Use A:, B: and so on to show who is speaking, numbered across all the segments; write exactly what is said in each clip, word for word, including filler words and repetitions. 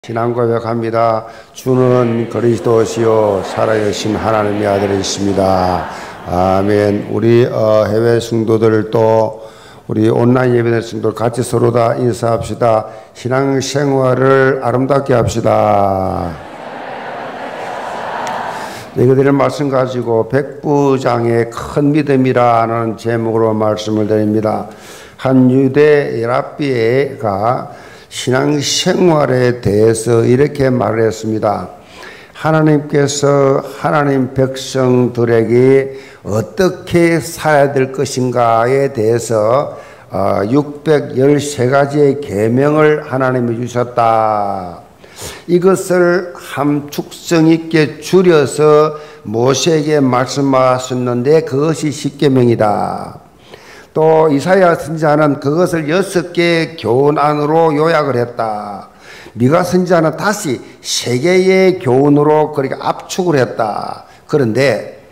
A: 신앙 고백합니다. 주는 그리스도시요 살아계신 하나님의 아들이십니다. 아멘. 우리 어, 해외 성도들 또 우리 온라인 예배된 성도들 같이 서로 다 인사합시다. 신앙생활을 아름답게 합시다. 너희들의 말씀 가지고 백부장의 큰 믿음이라는 제목으로 말씀을 드립니다. 한 유대 랍비가 신앙생활에 대해서 이렇게 말을 했습니다. 하나님께서 하나님 백성들에게 어떻게 살아야 될 것인가에 대해서 육백십삼 가지의 계명을 하나님이 주셨다. 이것을 함축성 있게 줄여서 모세에게 말씀하셨는데 그것이 십계명이다. 또 이사야 선지자는 그것을 여섯 개의 교훈 안으로 요약을 했다. 미가 선지자는 다시 세 개의 교훈으로 그렇게 압축을 했다. 그런데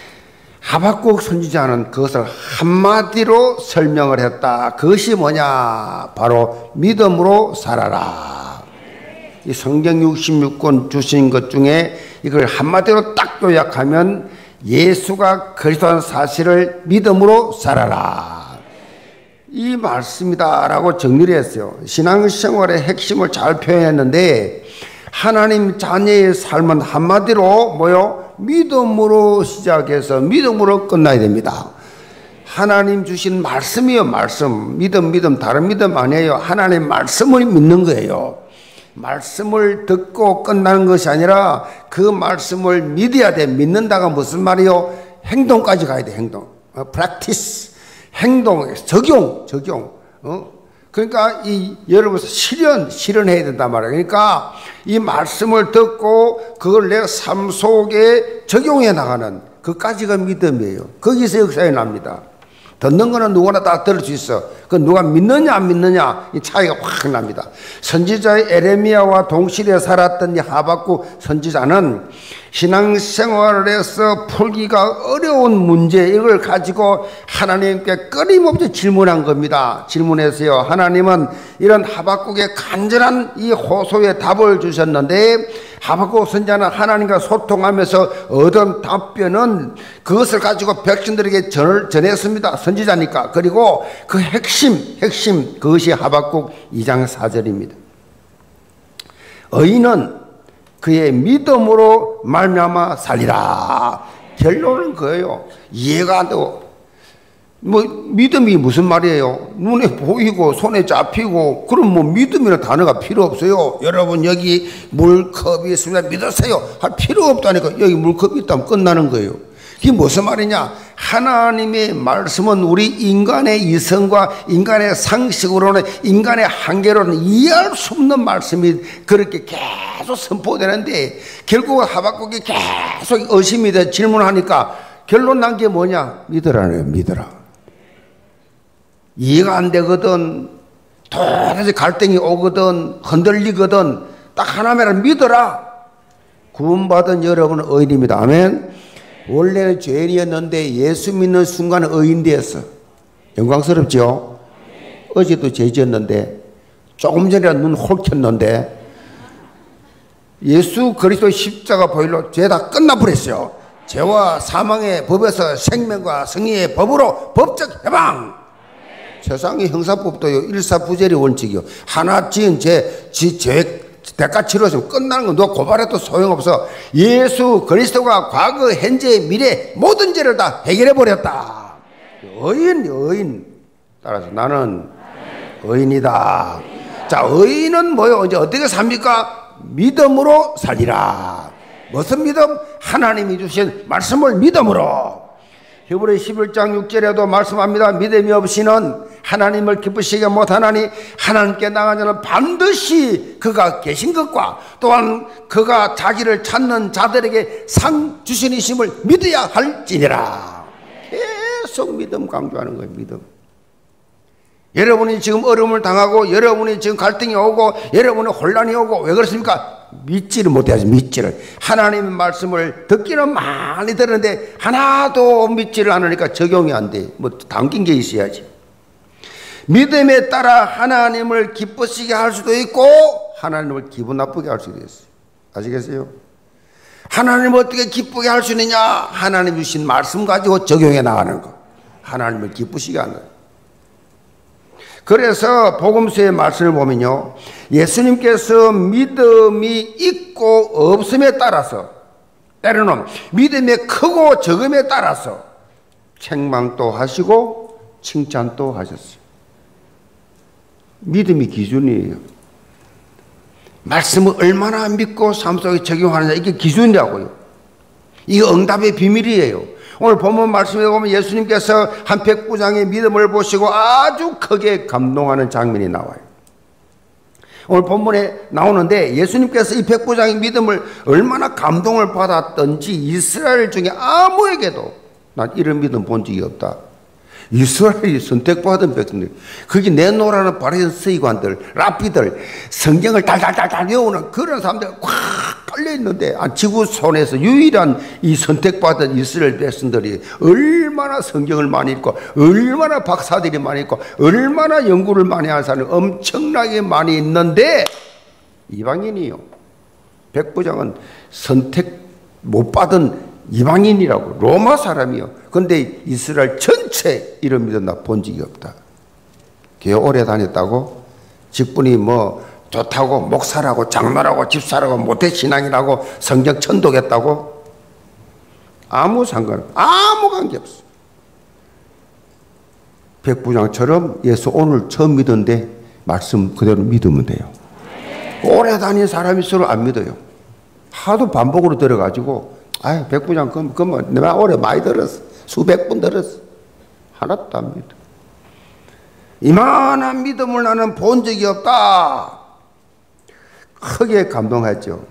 A: 하박국 선지자는 그것을 한마디로 설명을 했다. 그것이 뭐냐? 바로 믿음으로 살아라. 이 성경 육십육 권 주신 것 중에 이걸 한마디로 딱 요약하면 예수가 그리스도라는 사실을 믿음으로 살아라. 이 말씀이다 라고 정리를 했어요. 신앙생활의 핵심을 잘 표현했는데 하나님 자녀의 삶은 한마디로 뭐요? 믿음으로 시작해서 믿음으로 끝나야 됩니다. 하나님 주신 말씀이요, 말씀. 믿음, 믿음, 다른 믿음 아니에요. 하나님 말씀을 믿는 거예요. 말씀을 듣고 끝나는 것이 아니라 그 말씀을 믿어야 돼. 믿는다가 무슨 말이요? 행동까지 가야 돼. 행동. 어, practice. 행동, 적용, 적용. 어? 그러니까 이 여러분 실현, 실현해야 된단 말이에요. 그러니까 이 말씀을 듣고 그걸 내 삶 속에 적용해 나가는 그까지가 믿음이에요. 거기서 역사에 납니다. 듣는 거는 누구나 다 들을 수 있어. 그 누가 믿느냐 안 믿느냐 이 차이가 확 납니다. 선지자의 에레미야와 동시대에 살았던 이 하박국 선지자는 신앙생활에서 풀기가 어려운 문제 이걸 가지고 하나님께 끊임없이 질문한 겁니다. 질문했어요. 하나님은 이런 하박국의 간절한 이 호소에 답을 주셨는데 하박국 선지자는 하나님과 소통하면서 얻은 답변은 그것을 가지고 백성들에게 전, 전했습니다. 선지자니까. 그리고 그 핵심 핵심 그것이 하박국 이 장 사 절입니다. 의인은 그의 믿음으로 말미암아 살리라. 결론은 그예요. 이해가 안 되고 뭐 믿음이 무슨 말이에요? 눈에 보이고 손에 잡히고 그럼 뭐 믿음이라는 단어가 필요 없어요. 여러분 여기 물컵이 있습니다. 믿으세요. 할 필요 없다니까. 여기 물컵이 있다면 끝나는 거예요. 이게 무슨 말이냐? 하나님의 말씀은 우리 인간의 이성과 인간의 상식으로는 인간의 한계로는 이해할 수 없는 말씀이 그렇게 계속 선포되는데 결국 하박국이 계속 의심이 돼 질문하니까 결론 난 게 뭐냐? 믿으라네요. 믿으라. 이해가 안 되거든. 도대체 갈등이 오거든. 흔들리거든. 딱 하나만을 믿어라. 구원받은 여러분은 의인입니다. 아멘. 원래는 죄인이었는데 예수 믿는 순간 의인 되었어. 영광스럽죠? 어제도 죄 지었는데 조금 전에 눈 홀켰는데 예수 그리스도 십자가 보일로 죄 다 끝나버렸어요. 죄와 사망의 법에서 생명과 승리의 법으로 법적 해방. 세상의 형사법도요 일사부재리 원칙이요. 하나 지은 죄, 지, 죄 대가 치러서 끝나는 거 너 고발해도 소용없어. 예수 그리스도가 과거, 현재, 미래 모든 죄를 다 해결해 버렸다. 의인, 의인. 따라서 나는 의인이다. 자, 의인은 뭐요? 이제 어떻게 삽니까? 믿음으로 살리라. 무슨 믿음? 하나님이 주신 말씀을 믿음으로. 히브리 십일 장 육 절에도 말씀합니다. 믿음이 없이는 하나님을 기쁘시게 못하나니 하나님께 나간 자는 반드시 그가 계신 것과 또한 그가 자기를 찾는 자들에게 상 주신이심을 믿어야 할지니라. 계속 믿음 강조하는 거예요. 믿음. 여러분이 지금 어려움을 당하고 여러분이 지금 갈등이 오고 여러분이 혼란이 오고 왜 그렇습니까? 믿지를 못해야지. 믿지를. 하나님의 말씀을 듣기는 많이 들었는데 하나도 믿지를 않으니까 적용이 안 돼. 뭐 담긴 게 있어야지. 믿음에 따라 하나님을 기쁘시게 할 수도 있고 하나님을 기분 나쁘게 할 수 있어요. 아시겠어요? 하나님을 어떻게 기쁘게 할 수 있느냐? 하나님 주신 말씀 가지고 적용해 나가는 거. 하나님을 기쁘시게 하는 거예요. 그래서 복음서의 말씀을 보면요, 예수님께서 믿음이 있고 없음에 따라서, 때로는 믿음의 크고 적음에 따라서 책망도 하시고 칭찬도 하셨어요. 믿음이 기준이에요. 말씀을 얼마나 믿고 삶 속에 적용하느냐, 이게 기준이라고요. 이게 응답의 비밀이에요. 오늘 본문 말씀에 보면 예수님께서 한 백부장의 믿음을 보시고 아주 크게 감동하는 장면이 나와요. 오늘 본문에 나오는데 예수님께서 이 백부장의 믿음을 얼마나 감동을 받았던지 이스라엘 중에 아무에게도 난 이런 믿음 본 적이 없다. 이스라엘이 선택받은 백성들, 거기 내노라는 바리새인 서기관들, 랍비들, 성경을 달달달달 외우는 그런 사람들 꽉 깔려있는데, 지구 손에서 유일한 이 선택받은 이스라엘 백성들이 얼마나 성경을 많이 읽고 얼마나 박사들이 많이 읽고 얼마나 연구를 많이 하는 사람이 엄청나게 많이 있는데, 이방인이요, 백부장은 선택 못 받은 이방인이라고, 로마 사람이요. 근데 이스라엘 전체 이런 믿음 나 본 적이 없다. 교회 오래 다녔다고 직분이 뭐 좋다고 목사라고 장로라고 집사라고 모태신앙이라고 성경 천독했다고 아무 상관, 아무 관계 없어. 백부장처럼 예수 오늘 처음 믿었는데 말씀 그대로 믿으면 돼요. 오래 다닌 사람이 서로 안 믿어요. 하도 반복으로 들어가지고, 아유, 백부장, 그럼, 그럼 내가 오래 많이 들었어. 수백 분 들었어. 하나도 안 믿어. 이만한 믿음을 나는 본 적이 없다. 크게 감동했죠.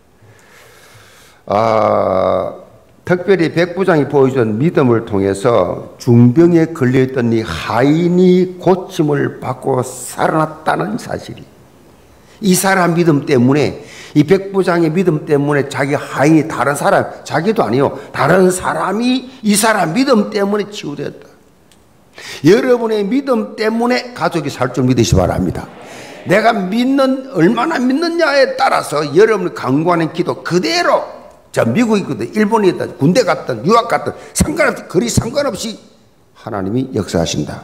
A: 아, 특별히 백부장이 보여준 믿음을 통해서 중병에 걸려있던 이 하인이 고침을 받고 살아났다는 사실이, 이 사람 믿음 때문에, 이 백부장의 믿음 때문에 자기 하인이 다른 사람, 자기도 아니요, 다른 사람이 이 사람 믿음 때문에 치유됐다. 여러분의 믿음 때문에 가족이 살 줄 믿으시 바랍니다. 내가 믿는, 얼마나 믿느냐에 따라서 여러분이 강구하는 기도 그대로, 저 미국이든 일본이든 군대 갔든 유학 갔든 상관없이, 거리 상관없이 하나님이 역사하신다.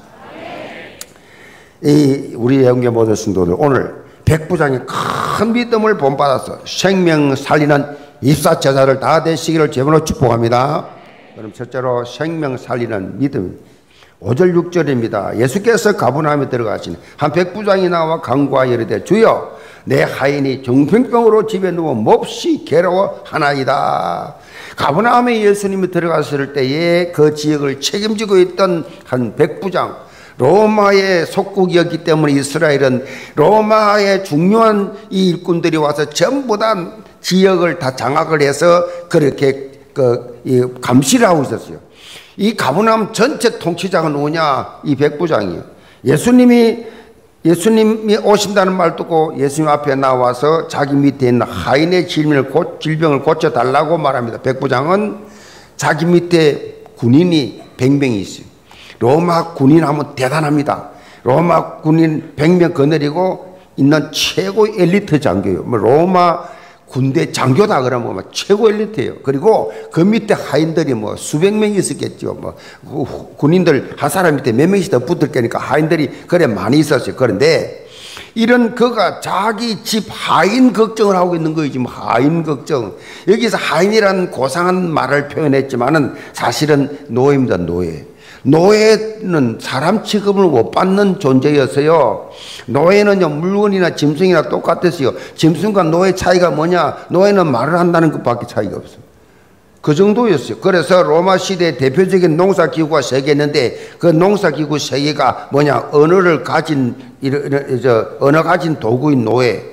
A: 이 우리 영계 모든 성도들, 오늘 백부장이 큰 믿음을 본받아서 생명 살리는 입사 제자를 다 되시기를 제물로 축복합니다. 그럼 첫째로 생명 살리는 믿음, 오 절 육 절입니다. 예수께서 가버나움에 들어가시니 한 백부장이 나와 간구하여 이르되, 주여, 내 하인이 정신병으로 집에 누워 몹시 괴로워하나이다. 가버나움에 예수님이 들어갔을 때에 그 지역을 책임지고 있던 한 백부장, 로마의 속국이었기 때문에 이스라엘은 로마의 중요한 이 일꾼들이 와서 전부 다 지역을 다 장악을 해서 그렇게 그 이 감시를 하고 있었어요. 이 가버나움 전체 통치자가 누구냐? 이 백부장이에요. 예수님이 예수님이 오신다는 말 듣고 예수님 앞에 나와서 자기 밑에 있는 하인의 질병을, 고, 질병을 고쳐달라고 말합니다. 백부장은 자기 밑에 군인이 백 명이 있어요. 로마 군인 하면 대단합니다. 로마 군인 백 명 거느리고 있는 최고 엘리트 장교예요. 뭐 로마 군대 장교다 그러면 뭐 최고 엘리트예요. 그리고 그 밑에 하인들이 뭐 수백 명이 있었겠죠. 뭐 군인들 한 사람 밑에 몇 명씩 더 붙을 거니까 하인들이 그래 많이 있었어요. 그런데 이런 그가 자기 집 하인 걱정을 하고 있는 거예요. 지금 하인 걱정. 여기서 하인이라는 고상한 말을 표현했지만은 사실은 노예입니다. 노예. 노예는 사람 취급을 못 받는 존재였어요. 노예는요, 물건이나 짐승이나 똑같았어요. 짐승과 노예 차이가 뭐냐? 노예는 말을 한다는 것밖에 차이가 없어요. 그 정도였어요. 그래서 로마 시대의 대표적인 농사기구가 세 개 있는데, 그 농사기구 세 개가 뭐냐? 언어를 가진, 저, 언어 가진 도구인 노예,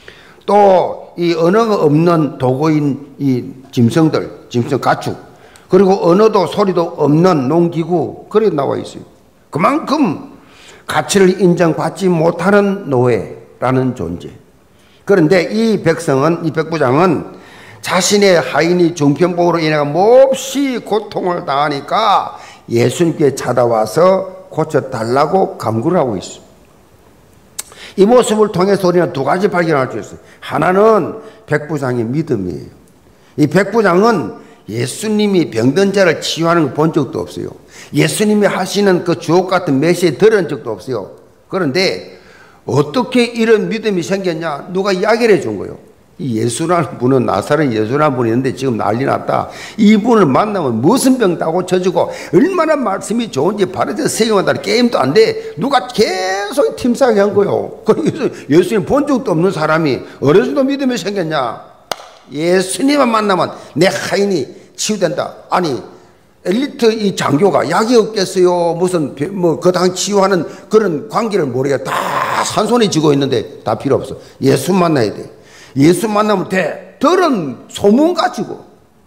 A: 또 이 언어가 없는 도구인 이 짐승들, 짐승 가축, 그리고 언어도 소리도 없는 농기구, 그래 나와 있어요. 그만큼 가치를 인정받지 못하는 노예라는 존재. 그런데 이 백성은, 이 백부장은 자신의 하인이 정병복으로 인해 몹시 고통을 당하니까 예수님께 찾아와서 고쳐달라고 간구를 하고 있어요. 이 모습을 통해서 우리는 두 가지 발견할 수 있어요. 하나는 백부장의 믿음이에요. 이 백부장은 예수님이 병든 자를 치유하는 걸 본 적도 없어요. 예수님이 하시는 그 주옥 같은 메시지 들은 적도 없어요. 그런데 어떻게 이런 믿음이 생겼냐? 누가 이야기를 해준 거예요. 이 예수라는 분은, 나사렛 예수라는 분이 있는데 지금 난리 났다. 이분을 만나면 무슨 병 다 고쳐주고 얼마나 말씀이 좋은지 바르게 세계마다 게임도 안 돼. 누가 계속 팀싸게 한 거예요. 예수님 본 적도 없는 사람이 어느 정도 믿음이 생겼냐? 예수님만 만나면 내 하인이 치유된다. 아니, 엘리트 이 장교가 약이 없겠어요. 무슨 뭐 그 당 치유하는 그런 관계를 모르게 다 한 손에 쥐고 있는데 다 필요 없어. 예수 만나야 돼. 예수 만나면 돼. 들은 소문 가지고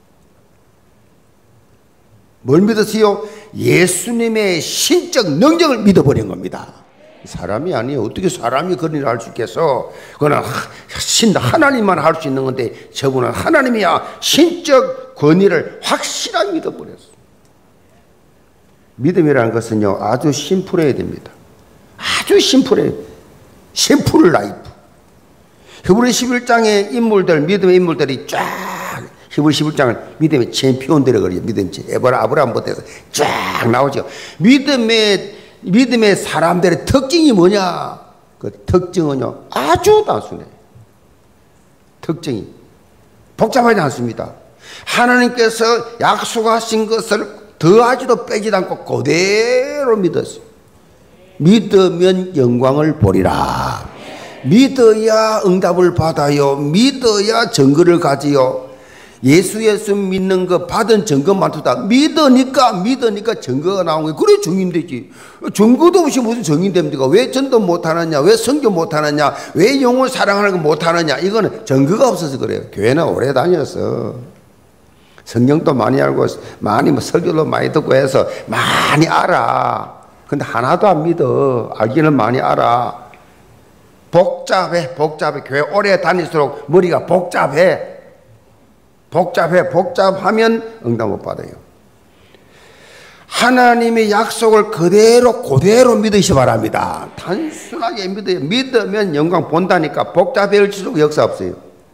A: 뭘 믿었어요? 예수님의 신적 능력을 믿어버린 겁니다. 사람이 아니에요. 어떻게 사람이 그런 일을 할 수 있겠어? 그거는 신 하나님만 할 수 있는 건데 저분은 하나님이야 신적 권위를 확실하게 믿어버렸어. 믿음이라는 것은요 아주 심플해야 됩니다. 아주 심플해요. 심플 라이프. 히브리 십일 장의 인물들, 믿음의 인물들이 쫙, 히브리 십일 장을 믿음의 챔피언들이라고 그래요. 믿음의 에브라, 아브라함부터 해서 쫙 나오죠. 믿음의, 믿음의 사람들의 특징이 뭐냐? 그 특징은요, 아주 단순해. 특징이. 복잡하지 않습니다. 하나님께서 약속하신 것을 더하지도 빼지도 않고 그대로 믿었어요. 믿으면 영광을 보리라. 믿어야 응답을 받아요. 믿어야 증거를 가지요. 예수 예수 믿는 거 받은 증거만 두다. 믿으니까 믿으니까 증거가 나온 거예요. 그래 증인되지. 증거도 없이 무슨 증인됩니까? 왜 전도 못하느냐? 왜 선교 못하느냐? 왜 영혼 사랑하는 거 못하느냐? 이거는 증거가 없어서 그래요. 교회는 오래 다녔어. 성경도 많이 알고 많이 뭐 설교도 많이 듣고 해서 많이 알아. 근데 하나도 안 믿어. 알기는 많이 알아. 복잡해, 복잡해. 교회 오래 다닐수록 머리가 복잡해. 복잡해, 복잡하면 응답 못 받아요. 하나님의 약속을 그대로, 그대로 믿으시 바랍니다. 단순하게 믿어요. 믿으면 영광 본다니까 복잡해질수록 역사 없어요.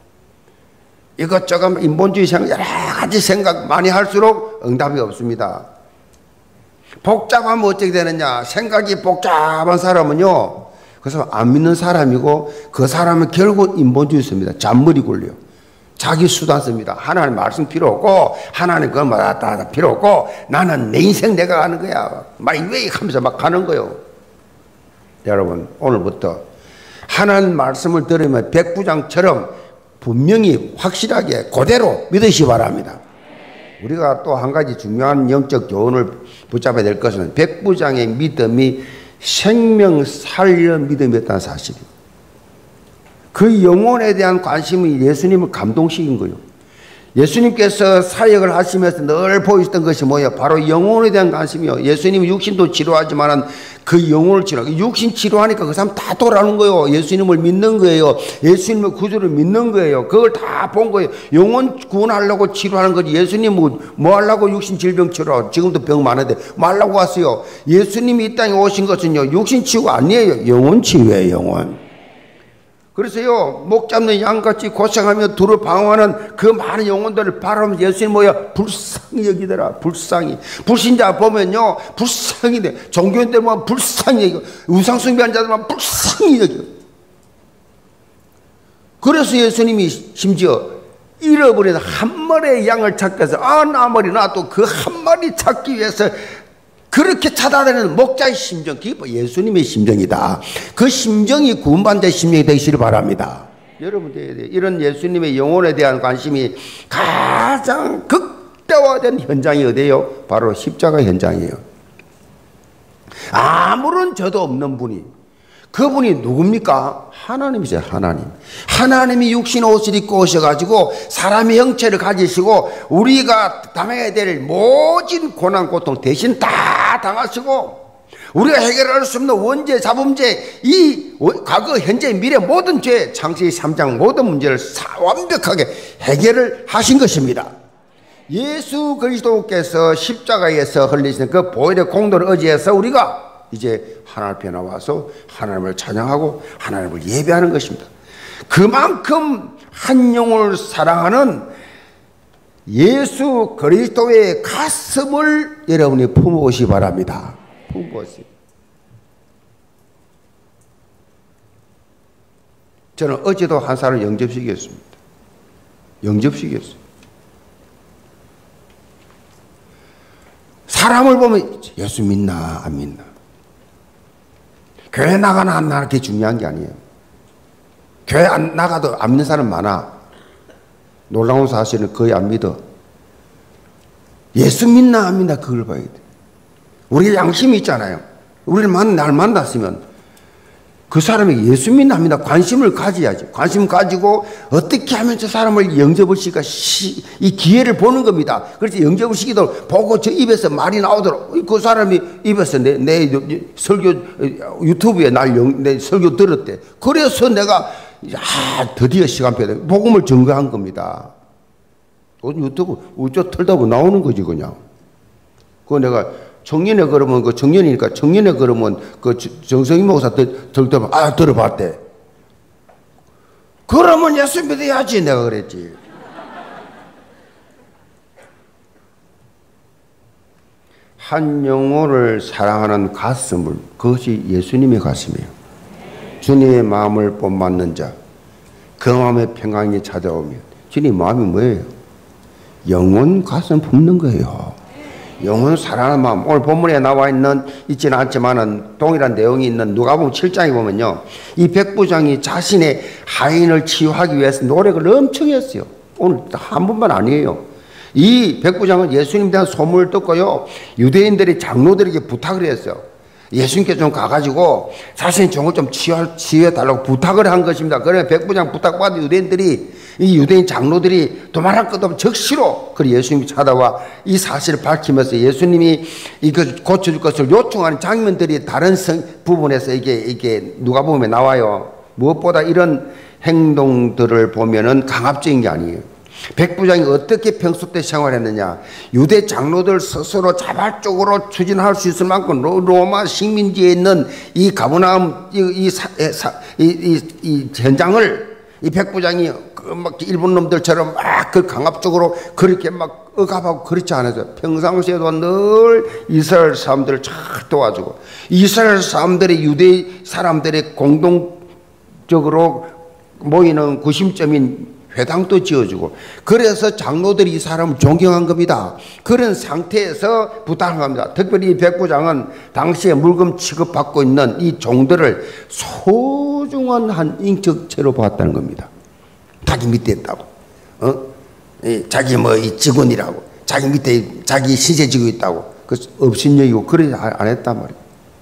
A: 이것저것 인본주의 생각, 여러 가지 생각 많이 할수록 응답이 없습니다. 복잡하면 어떻게 되느냐? 생각이 복잡한 사람은요, 그래서 안 믿는 사람이고 그 사람은 결국 인본주의 씁니다. 잔머리 굴려. 자기 수단 씁니다. 하나님 말씀 필요 없고 하나님 그거 다, 다 필요 없고 나는 내 인생 내가 가는 거야. 마이웨이 하면서 막 가는 거예요. 여러분 오늘부터 하나님 말씀을 들으면 백부장처럼 분명히 확실하게 그대로 믿으시기 바랍니다. 우리가 또 한 가지 중요한 영적 교훈을 붙잡아야 될 것은 백부장의 믿음이 생명 살려 믿음이었다는 사실이에요. 그 영혼에 대한 관심이 예수님을 감동시킨 거예요. 예수님께서 사역을 하시면서 늘 보이셨던 것이 뭐예요? 바로 영혼에 대한 관심이요. 예수님은 육신도 치료하지만 그 영혼을 치료하고 육신 치료하니까 그 사람 다 돌아오는 거예요. 예수님을 믿는 거예요. 예수님의 구주를 믿는 거예요. 그걸 다 본 거예요. 영혼 구원하려고 치료하는 거지. 예수님 뭐, 뭐 하려고 육신 질병 치료하고 지금도 병 많은데 뭐 하려고 왔어요. 예수님이 이 땅에 오신 것은요 육신 치유가 아니에요. 영혼 치유예요. 영혼. 그래서요 목 잡는 양같이 고생하며 두루 방황하는 그 많은 영혼들을 바라보면서 예수님 뭐야 불쌍히 여기더라. 불쌍히. 불신자 보면요 불쌍히 돼. 종교인들 보면 불쌍히 여기고 우상숭배한 자들만 불쌍히 여기고. 그래서 예수님이 심지어 잃어버린 한 마리의 양을 찾기 위해서 아 아무리 나도 그 한 마리 찾기 위해서 그렇게 찾아다니는 목자의 심정, 그게 예수님의 심정이다. 그 심정이 구원받는 자의 심정이 되시길 바랍니다. 여러분들 이런 예수님의 영혼에 대한 관심이 가장 극대화된 현장이 어디예요? 바로 십자가 현장이에요. 아무런 죄도 없는 분이, 그분이 누굽니까? 하나님이세요. 하나님. 하나님이 육신 옷을 입고 오셔가지고 사람의 형체를 가지시고 우리가 당해야 될 모진 고난 고통 대신 다 당하시고 우리가 해결할 수 없는 원죄 자범죄 이 과거 현재 미래 모든 죄 창세기 삼 장 모든 문제를 완벽하게 해결을 하신 것입니다. 예수 그리스도께서 십자가에서 흘리신 그 보혈의 공로를 의지해서 우리가 이제 하나님 앞에 나와서 하나님을 찬양하고 하나님을 예배하는 것입니다. 그만큼 한 영혼을 사랑하는 예수 그리스도의 가슴을 여러분이 품어보시 바랍니다. 품어보시. 저는 어제도 한 사람을 영접시켰습니다. 영접시켰어요. 사람을 보면 예수 믿나 안 믿나, 교회 나가나 안 나가나 그게 중요한 게 아니에요. 교회 안 나가도 안 믿는 사람 많아. 놀라운 사실은 거의 안 믿어. 예수 믿나 안 믿나 그걸 봐야 돼. 우리가 양심이 있잖아요. 우리를 만, 날 만났으면 그 사람에게 예수 믿나 안 믿나 관심을 가져야지. 관심 가지고 어떻게 하면 저 사람을 영접을 시킬까, 이 기회를 보는 겁니다. 그래서 영접을 시키도록 보고 저 입에서 말이 나오도록, 그 사람이 입에서 내, 내 설교 유튜브에 날 영, 내 설교 들었대. 그래서 내가 아, 드디어 시간표에 복음을 증거한 겁니다. 유튜브 우쪽 틀다고 나오는 거지 그냥. 그거 내가 청년회 그러면 그 청년이니까 청년회 그러면 그 정성희 목사 들더만 아 들어봤대. 그러면 예수 믿어야지 내가 그랬지. 한 영혼을 사랑하는 가슴을, 그것이 예수님의 가슴이에요. 주님의 마음을 본받는 자, 그 마음에 평강이 찾아오면 주님 마음이 뭐예요? 영혼 가슴 품는 거예요. 영혼 사랑하는 마음. 오늘 본문에 나와 있는 있지는 않지만은 동일한 내용이 있는 누가복음 칠 장에 보면요, 이 백부장이 자신의 하인을 치유하기 위해서 노력을 엄청 했어요. 오늘 한 번만 아니에요. 이 백부장은 예수님에 대한 소문을 듣고요, 유대인들이 장로들에게 부탁을 했어요. 예수님께 좀 가가지고 자신의 종을 좀 치유해, 치유해달라고 부탁을 한 것입니다. 그래 백부장 부탁받은 유대인들이, 이 유대인 장로들이 도말할 것도 없이 적시로 그래 예수님이 찾아와 이 사실을 밝히면서 예수님이 이거 고쳐줄 것을 요청하는 장면들이 다른 성, 부분에서 이게, 이게 누가복음에 나와요. 무엇보다 이런 행동들을 보면은 강압적인 게 아니에요. 백부장이 어떻게 평소 때 생활했느냐. 유대 장로들 스스로 자발적으로 추진할 수 있을 만큼 로마 식민지에 있는 이 가버나움 이, 이, 이, 이, 이 현장을 이 백부장이 그 막 일본 놈들처럼 막 그 강압적으로 그렇게 막 억압하고 그렇지 않아서 평상시에도 늘 이스라엘 사람들을 잘 도와주고, 이스라엘 사람들이 유대 사람들의 공동적으로 모이는 구심점인 회당도 지어주고, 그래서 장로들이 이 사람을 존경한 겁니다. 그런 상태에서 부탁을 합니다. 특별히 이 백부장은 당시에 물금 취급받고 있는 이 종들을 소중한 한 인격체로 봤다는 겁니다. 자기 밑에 있다고, 어? 자기 뭐 이 직원이라고, 자기 밑에 자기 신세 지고 있다고, 그 업신여기고 그러지 안 했단 말이에요.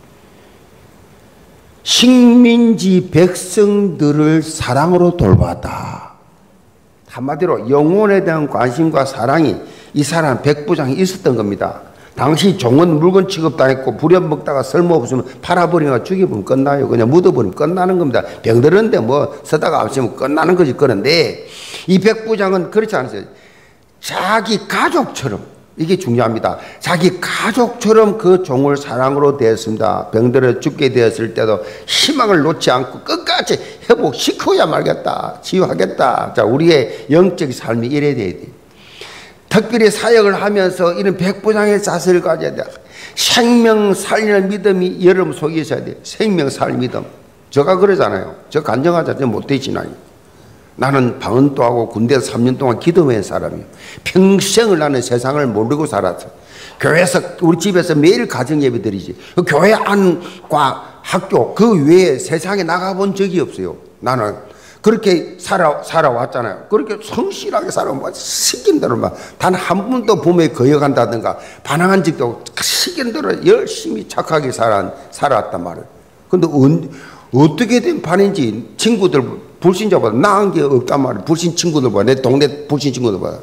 A: 식민지 백성들을 사랑으로 돌봤다. 한마디로 영혼에 대한 관심과 사랑이 이 사람 백부장이 있었던 겁니다. 당시 종은 물건 취급당했고 부려먹다가 쓸모없으면 팔아버리거나 죽여버리면 끝나요. 그냥 묻어버리면 끝나는 겁니다. 병들었는데 뭐 쓰다가 없으면 끝나는 거지. 그런데 이 백부장은 그렇지 않았어요. 자기 가족처럼, 이게 중요합니다. 자기 가족처럼 그 종을 사랑으로 대했습니다. 병들어 죽게 되었을 때도 희망을 놓지 않고 끝까지 회복시켜야 말겠다, 치유하겠다. 자, 우리의 영적 삶이 이래야 돼야 돼. 특별히 사역을 하면서 이런 백부장의 자세를 가져야 돼. 생명 살리는 믿음이 여러분 속에 있어야 돼. 생명 살리는 믿음. 제가 그러잖아요. 저 간증하자. 못 되지나요. 나는 방언도 하고 군대에서 삼 년 동안 기도한 사람이에요. 평생을 나는 세상을 모르고 살았어. 교회에서, 우리 집에서 매일 가정 예배 드리지. 그 교회 안과 학교 그 외에 세상에 나가본 적이 없어요. 나는 그렇게 살아, 살아왔잖아요. 그렇게 성실하게 살아왔, 시킨 대로 막, 단 한 번도 봄에 거역한다든가, 반항한 적도 없고, 시킨 대로 열심히 착하게 살아, 살아왔단 말이에요. 근데 언, 어떻게 된 판인지 친구들, 불신자보다 나은 게 없단 말이에요. 불신 친구들보다, 내 동네 불신 친구들보다.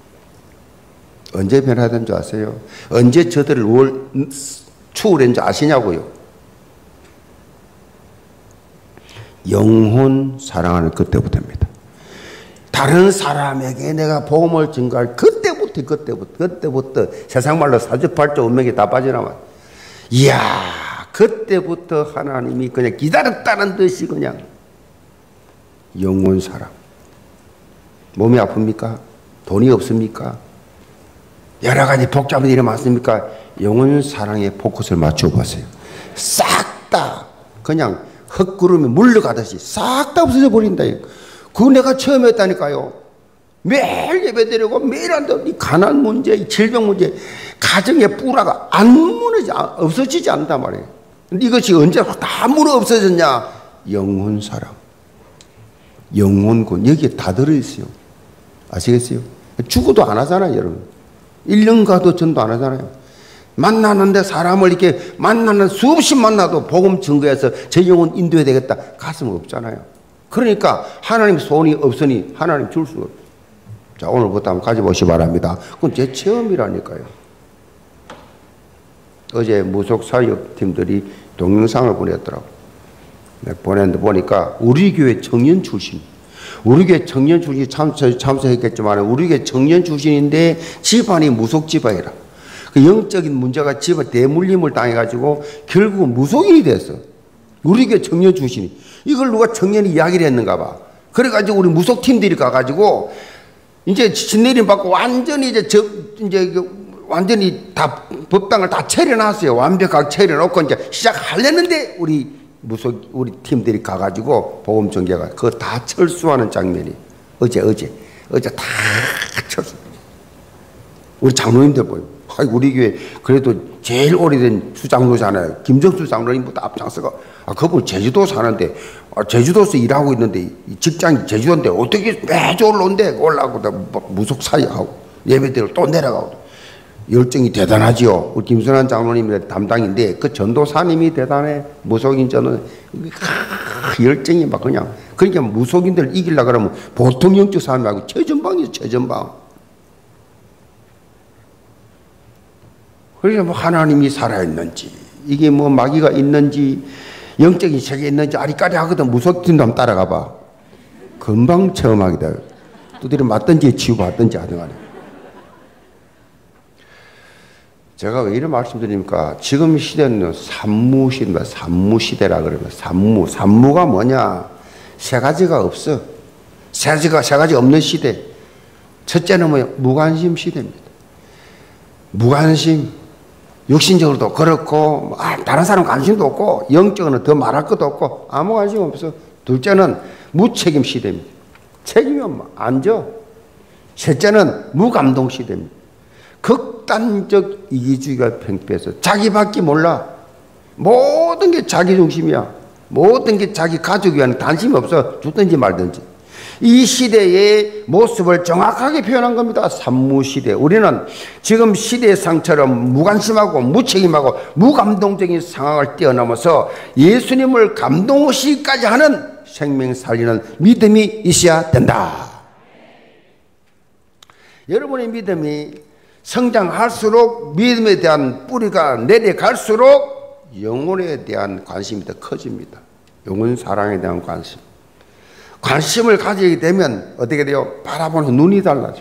A: 언제 변화된 줄 아세요? 언제 저들을 월, 추월한 줄 아시냐고요? 영혼 사랑하는 그때부터입니다. 다른 사람에게 내가 복음을 증거할 그때부터 그때부터 그때부터 세상 말로 사주팔자 운명이 다 빠져나와. 이야, 그때부터 하나님이 그냥 기다렸다는 듯이 그냥 영혼 사랑. 몸이 아픕니까? 돈이 없습니까? 여러 가지 복잡한 일이 많습니까? 영혼 사랑에 포커스를 맞춰보세요. 싹 다 그냥 흙구름이 물러가듯이 싹 다 없어져 버린다. 그거 내가 처음 했다니까요. 매일 예배드리고 매일 한다. 이 가난 문제, 이 질병 문제, 가정의 뿌라가 안 무너지, 없어지지 않단 말이에요. 근데 이것이 언제 다 무너 없어졌냐? 영혼 사랑, 영혼군, 여기에 다 들어있어요. 아시겠어요? 죽어도 안 하잖아요, 여러분. 일 년 가도 전도 안 하잖아요. 만나는데 사람을 이렇게 만나는 수없이 만나도 복음 증거해서 제 영혼 인도해야 되겠다. 가슴 없잖아요. 그러니까 하나님 손이 없으니 하나님 줄 수가 없어요. 자, 오늘부터 한번 가져보시 바랍니다. 그건 제 체험이라니까요. 어제 무속사역팀들이 동영상을 보냈더라고요. 보냈는데 보니까 우리 교회 청년 출신, 우리 교회 청년 출신이 참석, 참석했겠지만 우리 교회 청년 출신인데 집안이 무속 집안이라. 그 영적인 문제가 집안 대물림을 당해가지고 결국은 무속인이 됐어. 우리 교회 청년 출신이. 이걸 누가 청년이 이야기를 했는가 봐. 그래가지고 우리 무속팀들이 가가지고 이제 진내림 받고 완전히 이제 저, 이제 완전히 다 법당을 다 차려놨어요. 완벽하게 차려놓고 이제 시작하려는데 우리 무속, 우리 팀들이 가가지고 보험 전개가 그거 다 철수하는 장면이 어제, 어제, 어제 다 철수. 우리 장로님들 보여. 아이, 우리 교회 그래도 제일 오래된 수장로잖아요. 김정수 장로님보다 앞장서가, 아, 그분 제주도 사는데, 아, 제주도에서 일하고 있는데, 직장이 제주도인데, 어떻게 매주 올라온대? 올라오고, 무속 사역하고, 예배대로 또 내려가고. 열정이 대단하지요. 우리 김선한 장로님의 담당인데, 그 전도사님이 대단해. 무속인 저는, 아, 열정이 막 그냥, 그러니까 무속인들 이기려고 그러면 보통 영적 사람이 말고 최전방이죠, 최전방. 그래서 뭐 하나님이 살아있는지, 이게 뭐 마귀가 있는지, 영적인 세계에 있는지 아리까리 하거든. 무속팀도 한번 따라가 봐. 금방 처음 하게 돼. 두드려 맞든지 치유받든지 하든 간에. 제가 왜 이런 말씀드립니까? 지금 시대는 산무 시대입니다. 산무 시대라 그러면 산무. 산무가 뭐냐? 세 가지가 없어. 세 가지가, 세 가지 없는 시대. 첫째는 뭐야? 무관심 시대입니다. 무관심. 육신적으로도 그렇고, 아, 다른 사람 관심도 없고, 영적으로는 더 말할 것도 없고, 아무 관심 없어. 둘째는 무책임 시대입니다. 책임은 안 져. 셋째는 무감동 시대입니다. 극단적 이기주의가 팽배해서 자기밖에 몰라. 모든 게 자기 중심이야. 모든 게 자기 가족이 위한 관심이 없어. 죽든지 말든지. 이 시대의 모습을 정확하게 표현한 겁니다. 산무시대. 우리는 지금 시대의 상처럼 무관심하고 무책임하고 무감동적인 상황을 뛰어넘어서 예수님을 감동시까지 하는 생명 살리는 믿음이 있어야 된다. 여러분의 믿음이 성장할수록 믿음에 대한 뿌리가 내려갈수록 영혼에 대한 관심이 더 커집니다. 영혼 사랑에 대한 관심. 관심을 가지게 되면 어떻게 돼요? 바라보는 눈이 달라져.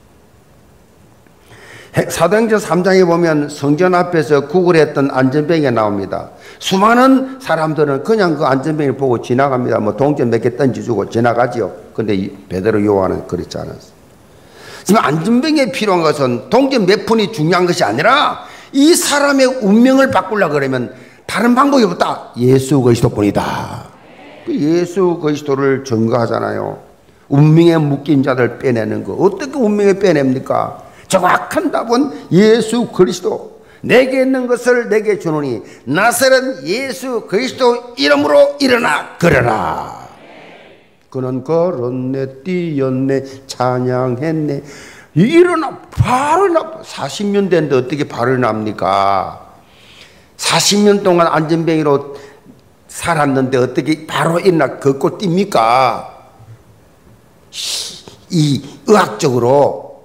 A: 사도행전 삼 장에 보면 성전 앞에서 구걸했던 안전뱅이가 나옵니다. 수많은 사람들은 그냥 그 안전뱅이를 보고 지나갑니다. 뭐 동전 몇 개 던져주고 지나가지요. 근데 베드로 요한은 그렇지 않았어요. 지금 안전뱅이에 필요한 것은 동전 몇 푼이 중요한 것이 아니라 이 사람의 운명을 바꾸려고 그러면 다른 방법이 없다. 예수 그리스도뿐이다. 예수 그리스도를 증거하잖아요. 운명에 묶인 자들 빼내는 거. 어떻게 운명에 빼냅니까? 정확한 답은 예수 그리스도. 내게 있는 것을 내게 주노니 나사렛 예수 그리스도 이름으로 일어나 걸어라. 그는 걸었네, 뛰었네, 찬양했네. 일어나, 바로 나. 사십 년 됐는데 어떻게 바로 납니까? 사십 년 동안 안전뱅이로 살았는데 어떻게 바로 일어나 걷고 뜁니까? 이 의학적으로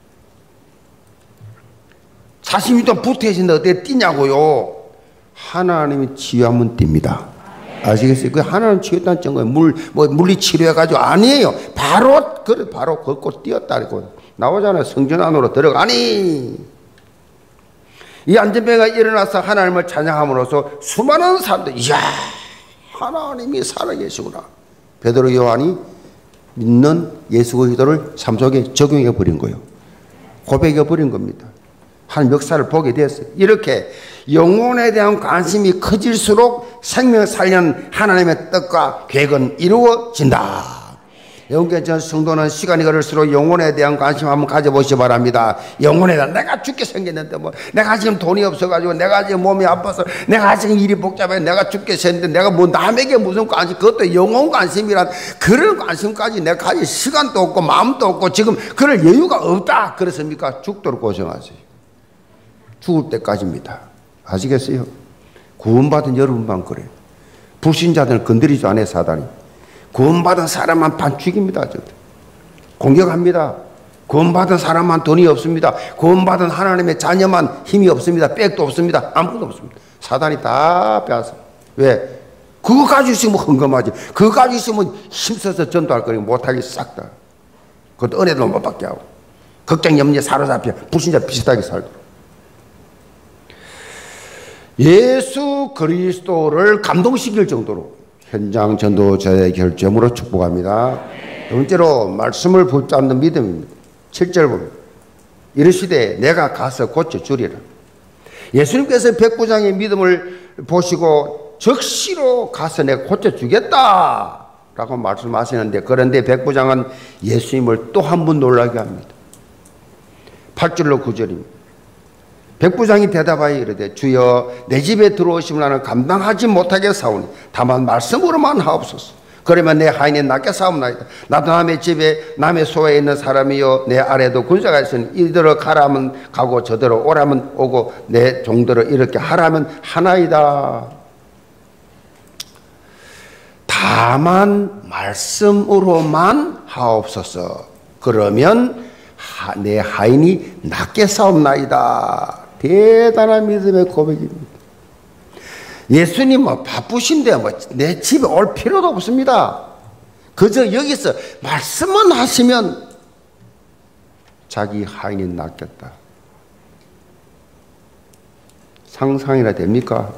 A: 사십 년 동안 붙어 계신데 어떻게 뛰냐고요? 하나님이 치유하면 뜁니다. 아시겠어요? 그 하나님 치유했다는 증거예요. 물, 뭐 물리 치료해가지고 아니에요. 바로 그래 바로 걷고 뛰었다. 나오잖아요. 성전 안으로 들어가니 이 안전병이가 일어나서 하나님을 찬양함으로써 수많은 사람들이 이야 하나님이 살아계시구나. 베드로 요한이 믿는 예수 그리스도를 삶 속에 적용해 버린 거예요. 고백해 버린 겁니다. 하나님 역사를 보게 됐어요. 이렇게 영혼에 대한 관심이 커질수록 생명 살리는 하나님의 뜻과 계획은 이루어진다. 영계전 성도는 시간이 걸을수록 영혼에 대한 관심 한번 가져보시기 바랍니다. 영혼에 대한 내가 죽게 생겼는데 뭐 내가 지금 돈이 없어가지고 내가 지금 몸이 아파서 내가 지금 일이 복잡해 내가 죽게 생겼는데 내가 뭐 남에게 무슨 관심 그것도 영혼 관심이란 그런 관심까지 내가 가질 시간도 없고 마음도 없고 지금 그럴 여유가 없다. 그렇습니까? 죽도록 고생하세요. 죽을 때까지입니다. 아시겠어요? 구원받은 여러분만 그래요. 불신자들은 건드리지 않아요. 사단이. 구원받은 사람만 반 죽입니다. 공격합니다. 구원받은 사람만 돈이 없습니다. 구원받은 하나님의 자녀만 힘이 없습니다. 백도 없습니다. 아무것도 없습니다. 사단이 다 빼앗아. 왜? 그거 가지고 있으면 헌금하지. 그거 가지고 있으면 힘써서 전도할 거니 못하게 싹 다. 그것도 은혜도 못 받게 하고. 걱정 염려에 사로잡혀 불신자 비슷하게 살도록. 예수 그리스도를 감동시킬 정도로 현장 전도자의 결점으로 축복합니다. 두 번째로 말씀을 붙잡는 믿음입니다. 칠 절 보면 이르시되 내가 가서 고쳐주리라. 예수님께서 백부장의 믿음을 보시고 즉시로 가서 내가 고쳐주겠다 라고 말씀하시는데 그런데 백부장은 예수님을 또 한 번 놀라게 합니다. 팔 절로 구 절입니다. 백부장이 대답하여 이르되 주여 내 집에 들어오시면 나는 감당하지 못하게 사오니 다만 말씀으로만 하옵소서. 그러면 내 하인이 낫게 사옵나이다. 나도 남의 집에 남의 소에 있는 사람이요 내 아래도 군사가 있으니 이대로 가라면 가고 저대로 오라면 오고 내 종들을 이렇게 하라면 하나이다. 다만 말씀으로만 하옵소서. 그러면 하, 내 하인이 낫게 사옵나이다. 대단한 믿음의 고백입니다. 예수님 뭐 바쁘신데 뭐 내 집에 올 필요도 없습니다. 그저 여기서 말씀만 하시면 자기 하인이 낫겠다. 상상이나 됩니까?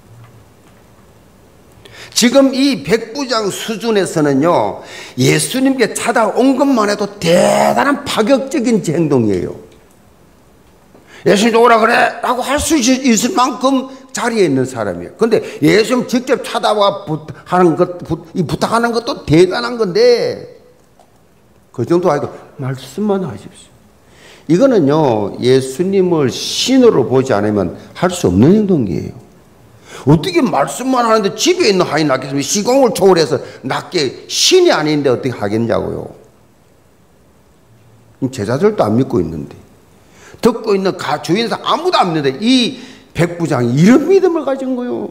A: 지금 이 백부장 수준에서는요 예수님께 찾아온 것만 해도 대단한 파격적인 행동이에요. 예수님 오라 그래 라고 할 수 있을 만큼 자리에 있는 사람이에요. 근데 예수님 직접 찾아와 하는 것, 부탁하는 것도 대단한 건데 그 정도 아니고 말씀만 하십시오. 이거는요 예수님을 신으로 보지 않으면 할 수 없는 행동이에요. 어떻게 말씀만 하는데 집에 있는 하인 낫겠습니까? 시공을 초월해서 낫게 신이 아닌데 어떻게 하겠냐고요. 제자들도 안 믿고 있는데 듣고 있는 가 주인사 아무도 안 믿는데 이 백부장이 이런 믿음을 가진 거요.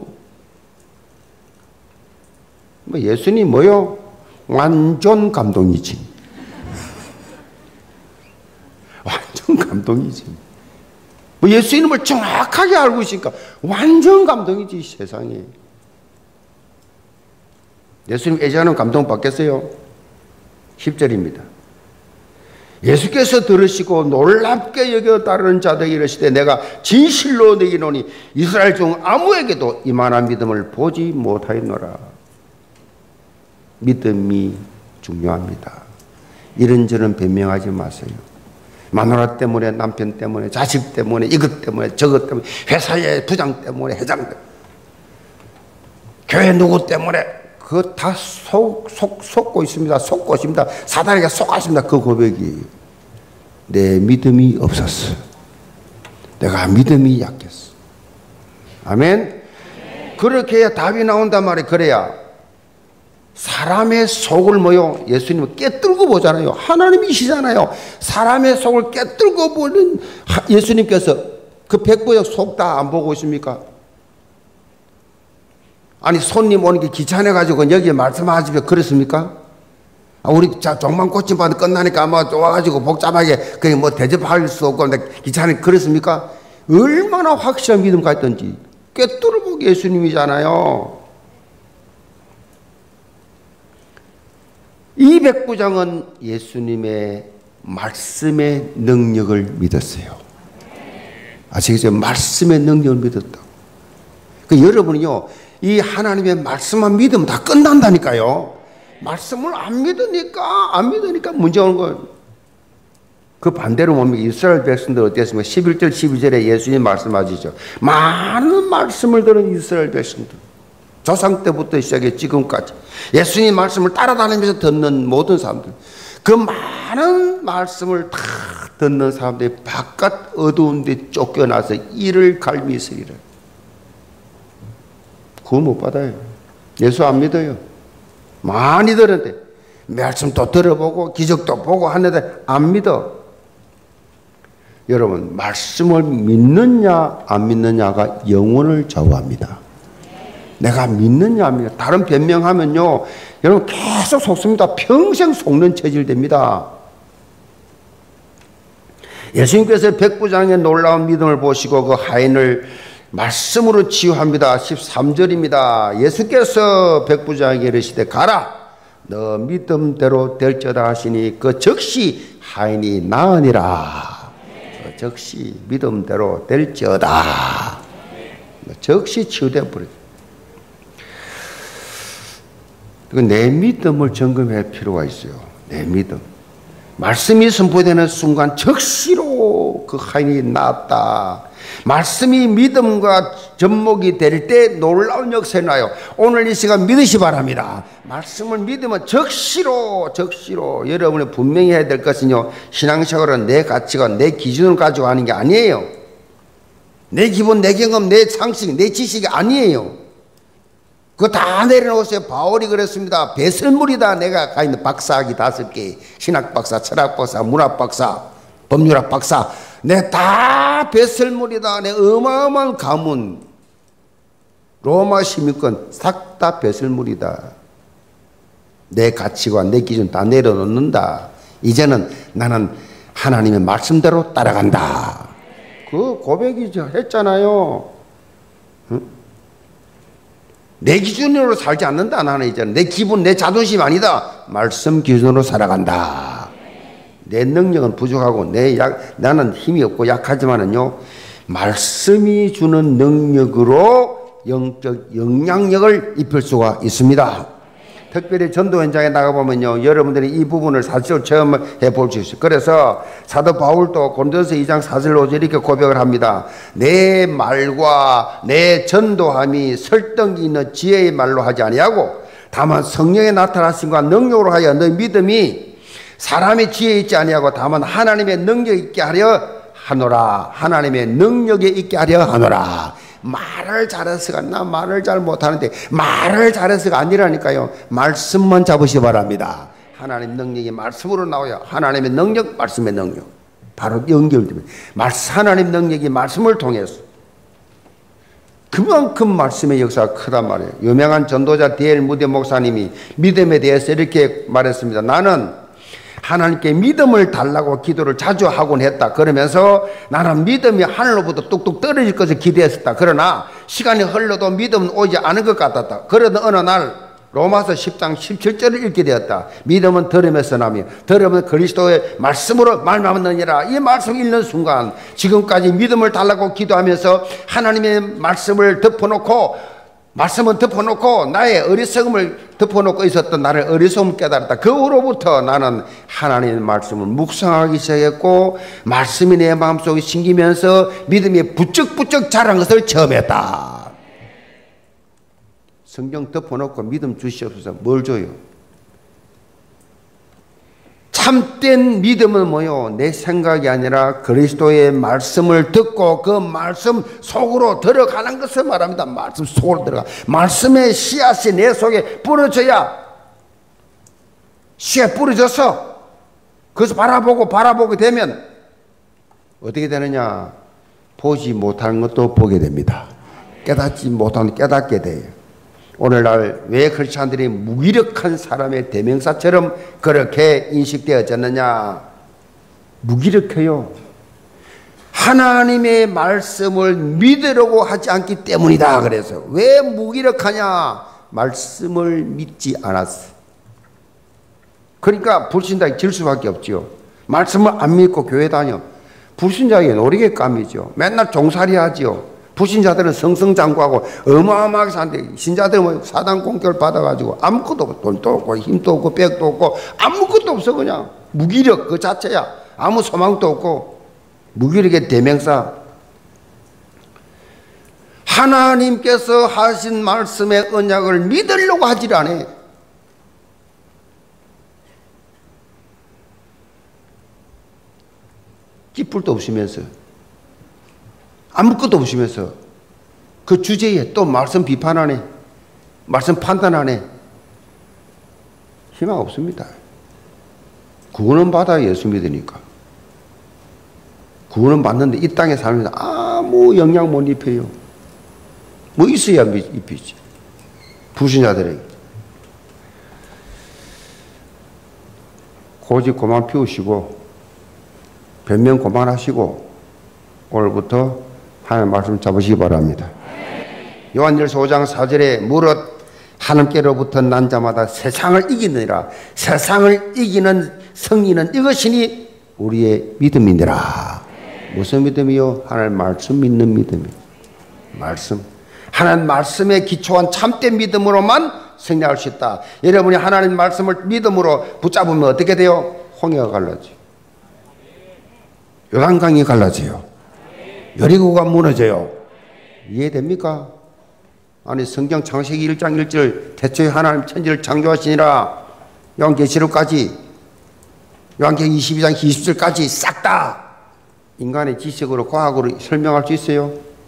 A: 뭐 예수님 뭐요? 완전 감동이지. 완전 감동이지. 뭐 예수 이름을 정확하게 알고 있으니까 완전 감동이지 세상에. 예수님 예전에는 감동 받겠어요? 십 절입니다. 예수께서 들으시고 놀랍게 여겨 따르는 자들에게 이르시되 내가 진실로 너희에게 이르노니 이스라엘 중 아무에게도 이만한 믿음을 보지 못하였노라. 믿음이 중요합니다. 이런저런 변명하지 마세요. 마누라 때문에 남편 때문에 자식 때문에 이것 때문에 저것 때문에 회사의 부장 때문에 회장 때문에 교회 누구 때문에 그거 다 속, 속, 속고 있습니다. 속고 있습니다. 사단에게 속았습니다. 그 고백이 내 믿음이 없었어. 내가 믿음이 약했어. 아멘. 그렇게 해야 답이 나온단 말이에요. 그래야 사람의 속을 뭐요? 예수님은 깨뚫고 보잖아요. 하나님이시잖아요. 사람의 속을 깨뚫고 보는 예수님께서 그 백부장 속 다 안 보고 있습니까? 아니 손님 오는 게 귀찮아가지고 여기에 말씀하시면 그렇습니까? 아, 우리 자 종만 고침받아 끝나니까 아마 와가지고 복잡하게 그냥 뭐 대접할 수 없고 귀찮으니까 그렇습니까? 얼마나 확실한 믿음 같던지 꿰뚫어보기 예수님이잖아요. 이 백부장은 예수님의 말씀의 능력을 믿었어요. 아시겠죠? 말씀의 능력을 믿었다. 그 여러분이요, 이 하나님의 말씀만 믿으면 다 끝난다니까요. 말씀을 안 믿으니까, 안 믿으니까 문제 오는 거예요. 그 반대로 보면 이스라엘 백성들 어땠습니까? 십일 절, 십이 절에 예수님 말씀하시죠. 많은 말씀을 들은 이스라엘 백성들. 조상 때부터 시작해 지금까지. 예수님 말씀을 따라다니면서 듣는 모든 사람들. 그 많은 말씀을 다 듣는 사람들이 바깥 어두운 데 쫓겨나서 이를 갈미스리라. 그거 못 받아요. 예수 안 믿어요. 많이 들었는데 말씀도 들어보고 기적도 보고 하는데 안 믿어. 여러분, 말씀을 믿느냐 안 믿느냐가 영혼을 좌우합니다. 내가 믿느냐 안 믿느냐. 다른 변명하면요, 여러분 계속 속습니다. 평생 속는 체질 됩니다. 예수님께서 백부장의 놀라운 믿음을 보시고 그 하인을 말씀으로 치유합니다. 십삼 절입니다. 예수께서 백부장에게 이르시되 가라, 너 믿음대로 될지어다 하시니 그 즉시 하인이 나으니라. 그 즉시 믿음대로 될지어다. 즉시 치유되어 버렸어요. 내 믿음을 점검할 필요가 있어요. 내 믿음. 말씀이 선포되는 순간 즉시로 그 하인이 나았다. 말씀이 믿음과 접목이 될 때 놀라운 역사가 나요. 오늘 이 시간 믿으시 바랍니다. 말씀을 믿으면 즉시로 즉시로 여러분이 분명히 해야 될 것은요, 신앙생활은 내 가치관, 내 기준을 가지고 하는 게 아니에요. 내 기본, 내 경험, 내 상식, 내 지식이 아니에요. 그거 다 내려놓으세요. 바울이 그랬습니다. 배설물이다. 내가 가 있는 박사학위 다섯 개, 신학 박사, 철학 박사, 문학 박사, 법률학 박사, 내 다 배설물이다. 내 어마어마한 가문, 로마 시민권 싹 다 배설물이다. 내 가치관, 내 기준 다 내려놓는다. 이제는 나는 하나님의 말씀대로 따라간다. 그 고백이죠. 했잖아요. 응? 내 기준으로 살지 않는다. 나는 이제 내 기분, 내 자존심 아니다. 말씀 기준으로 살아간다. 내 능력은 부족하고 내 약, 나는 힘이 없고 약하지만은요, 말씀이 주는 능력으로 영적 영향력을 입힐 수가 있습니다. 특별히 전도 현장에 나가보면요, 여러분들이 이 부분을 사실로 체험해 볼 수 있어요. 그래서 사도 바울도 고린도서 이 장 사 절 오 절 이렇게 고백을 합니다. 내 말과 내 전도함이 설득이 있는 지혜의 말로 하지 아니하고 다만 성령의 나타나심과 능력으로 하여 너희 믿음이 사람의 지혜에 있지 아니하고 다만 하나님의 능력에 있게 하려 하노라. 하나님의 능력에 있게 하려 하노라. 말을 잘해서가, 나 말을 잘 못하는데 말을 잘해서가 아니라니까요. 말씀만 잡으시 바랍니다. 하나님 능력이 말씀으로 나와요. 하나님의 능력, 말씀의 능력 바로 연결됩니다. 하나님 능력이 말씀을 통해서 그만큼 말씀의 역사가 크단 말이에요. 유명한 전도자 디엘 무디 목사님이 믿음에 대해서 이렇게 말했습니다. 나는 하나님께 믿음을 달라고 기도를 자주 하곤 했다. 그러면서 나는 믿음이 하늘로부터 뚝뚝 떨어질 것을 기대했었다. 그러나 시간이 흘러도 믿음은 오지 않은 것 같았다. 그러던 어느 날 로마서 십 장 십칠 절을 읽게 되었다. 믿음은 들음에서 나며 들음은 그리스도의 말씀으로 말미암느니라. 이 말씀 읽는 순간 지금까지 믿음을 달라고 기도하면서 하나님의 말씀을 덮어놓고 말씀은 덮어놓고 나의 어리석음을 덮어놓고 있었던 나를 어리석음을 깨달았다. 그 후로부터 나는 하나님의 말씀을 묵상하기 시작했고 말씀이 내 마음속에 심기면서 믿음이 부쩍부쩍 자란 것을 처음 했다. 성경 덮어놓고 믿음 주시옵소서. 뭘 줘요? 참된 믿음은 뭐요? 내 생각이 아니라 그리스도의 말씀을 듣고 그 말씀 속으로 들어가는 것을 말합니다. 말씀 속으로 들어가. 말씀의 씨앗이 내 속에 뿌려져야, 씨앗 뿌려져서 그것을 바라보고 바라보게 되면 어떻게 되느냐? 보지 못하는 것도 보게 됩니다. 깨닫지 못하는 것도 깨닫게 돼요. 오늘날 왜 크리스찬들이 무기력한 사람의 대명사처럼 그렇게 인식되어졌느냐? 무기력해요. 하나님의 말씀을 믿으려고 하지 않기 때문이다. 그래서 왜 무기력하냐? 말씀을 믿지 않았어. 그러니까 불신당이 질 수밖에 없죠. 말씀을 안 믿고 교회 다녀. 불신자에게 놀이개감이죠. 맨날 종살이 하지요. 불신자들은 성성장구하고 어마어마하게 사는데 신자들은 사단 공격을 받아가지고 아무것도 없고 돈도 없고 힘도 없고 백도 없고 아무것도 없어. 그냥 무기력 그 자체야. 아무 소망도 없고 무기력의 대명사. 하나님께서 하신 말씀의 언약을 믿으려고 하질 않아. 깃불도 없으면서 아무것도 없으면서 그 주제에 또 말씀 비판하네, 말씀 판단하네. 희망 없습니다. 구원은 받아 예수 믿으니까. 구원은 받는데 이 땅에 살면서 아무 영향 못 입혀요. 뭐 있어야 입히지. 불신자들에게. 고집 그만 피우시고 변명 그만하시고 오늘부터 하나님 말씀 잡으시기 바랍니다. 요한일서 오 장 사 절에 무릇 하나님께로부터 난 자마다 세상을 이기느니라. 세상을 이기는 승리는 이것이니 우리의 믿음이니라. 무슨 믿음이요? 하나님 말씀 믿는 믿음이요. 말씀. 하나님 말씀에 기초한 참된 믿음으로만 승리할 수 있다. 여러분이 하나님 말씀을 믿음으로 붙잡으면 어떻게 돼요? 홍해가 갈라져. 요단강이 갈라져요. 여리고가 무너져요. 이해됩니까? 아니 성경 창세기 일 장 일 절 태초에 하나님 천지를 창조하시니라. 요한계시록까지 요한계시록 이십이 장 이십 절까지 싹 다 인간의 지식으로 과학으로 설명할 수 있어요.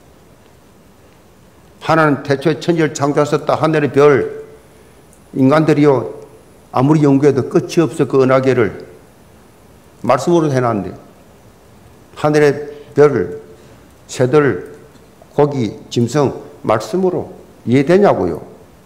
A: 하나님 태초에 천지를 창조하셨다. 하늘의 별 인간들이요 아무리 연구해도 끝이 없어. 그 은하계를 말씀으로 해놨는데 하늘의 별, 새들, 고기, 짐승 말씀으로 이해되냐고요.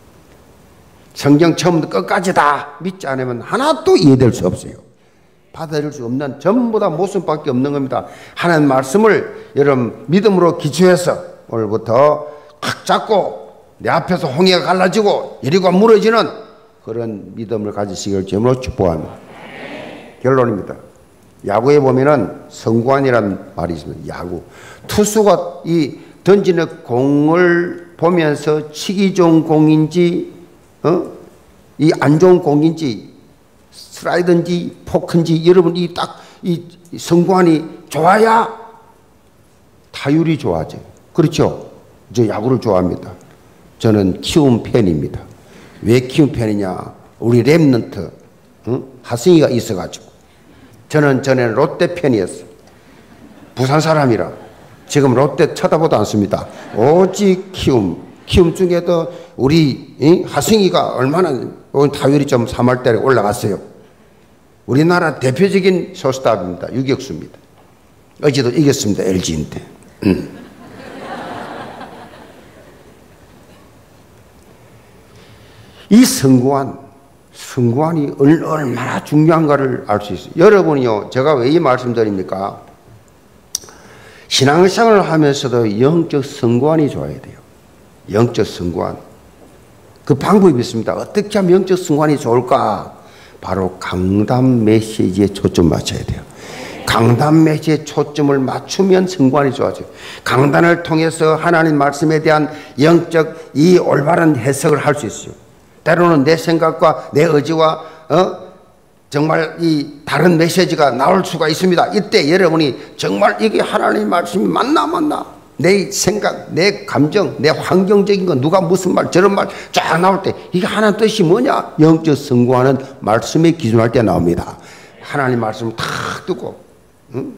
A: 성경 처음부터 끝까지 다 믿지 않으면 하나도 이해될 수 없어요. 받아들일 수 없는 전부 다 모순밖에 없는 겁니다. 하나님 말씀을 여러분 믿음으로 기초해서 오늘부터 꽉 잡고 내 앞에서 홍해가 갈라지고 여리고가 무너지는 그런 믿음을 가지시길 주님으로 축복합니다. 결론입니다. 야구에 보면은 성구안이라는 말이 있습니다. 야구. 투수가 이 던지는 공을 보면서 치기 좋은 공인지, 어? 이 안 좋은 공인지, 슬라이드인지, 포크인지, 여러분 이 딱, 이 성구안이 좋아야 타율이 좋아져. 그렇죠? 저 야구를 좋아합니다. 저는 키움 팬입니다. 왜 키움 팬이냐? 우리 랩넌트, 어? 하승이가 있어가지고. 저는 전에는 롯데 팬이었어요. 부산 사람이라 지금 롯데 쳐다보도 않습니다. 오직 키움. 키움 중에도 우리 이? 하승이가 얼마나 타율이 좀 삼 할달에 올라갔어요. 우리나라 대표적인 쇼스탑입니다. 유격수입니다. 어제도 이겼습니다. 엘지인데. 음. 이 성구안 성구안이 얼마나 중요한가를 알 수 있어요. 여러분이요, 제가 왜 이 말씀드립니까? 신앙생활을 하면서도 영적 성구안이 좋아야 돼요. 영적 성구안. 그 방법이 있습니다. 어떻게 하면 영적 성구안이 좋을까? 바로 강단 메시지에 초점 맞춰야 돼요. 강단 메시지에 초점을 맞추면 성구안이 좋아져요. 강단을 통해서 하나님 말씀에 대한 영적 이 올바른 해석을 할 수 있어요. 때로는 내 생각과 내 의지와 어? 정말 이 다른 메시지가 나올 수가 있습니다. 이때 여러분이 정말 이게 하나님의 말씀이 맞나 맞나 내 생각, 내 감정, 내 환경적인 거 누가 무슨 말 저런 말 쫙 나올 때 이게 하나님 뜻이 뭐냐? 영적 성구하는 말씀에 기준할 때 나옵니다. 하나님 말씀을 탁 듣고 응?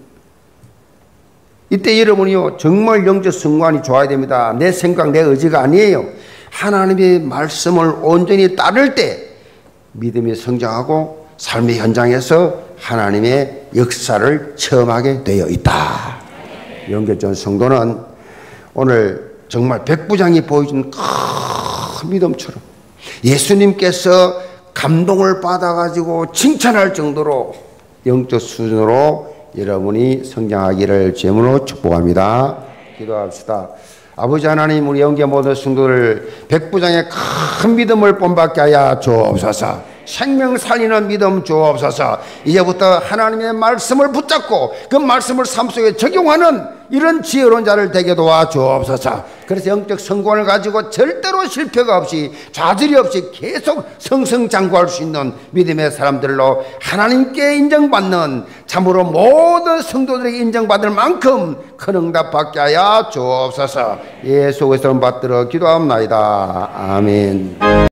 A: 이때 여러분이요 정말 영적 성구안이 좋아야 됩니다. 내 생각, 내 의지가 아니에요. 하나님의 말씀을 온전히 따를 때 믿음이 성장하고 삶의 현장에서 하나님의 역사를 체험하게 되어 있다. 영계전 성도는 오늘 정말 백부장이 보여준 큰 믿음처럼 예수님께서 감동을 받아가지고 칭찬할 정도로 영적 수준으로 여러분이 성장하기를 주님으로 축복합니다. 기도합시다. 아버지 하나님, 우리 영계 모든 성도를 백부장의 큰 믿음을 본받게 하여 주옵소서. 생명 살리는 믿음 주옵소서. 이제부터 하나님의 말씀을 붙잡고 그 말씀을 삶 속에 적용하는 이런 지혜로운 자를 되게 도와 주옵소서. 그래서 영적 성공을 가지고 절대로 실패가 없이 좌절이 없이 계속 승승장구할 수 있는 믿음의 사람들로 하나님께 인정받는, 참으로 모든 성도들에게 인정받을 만큼 큰 응답 받게 하여 주옵소서. 예수 그리스도를 받들어 기도합나이다. 아멘.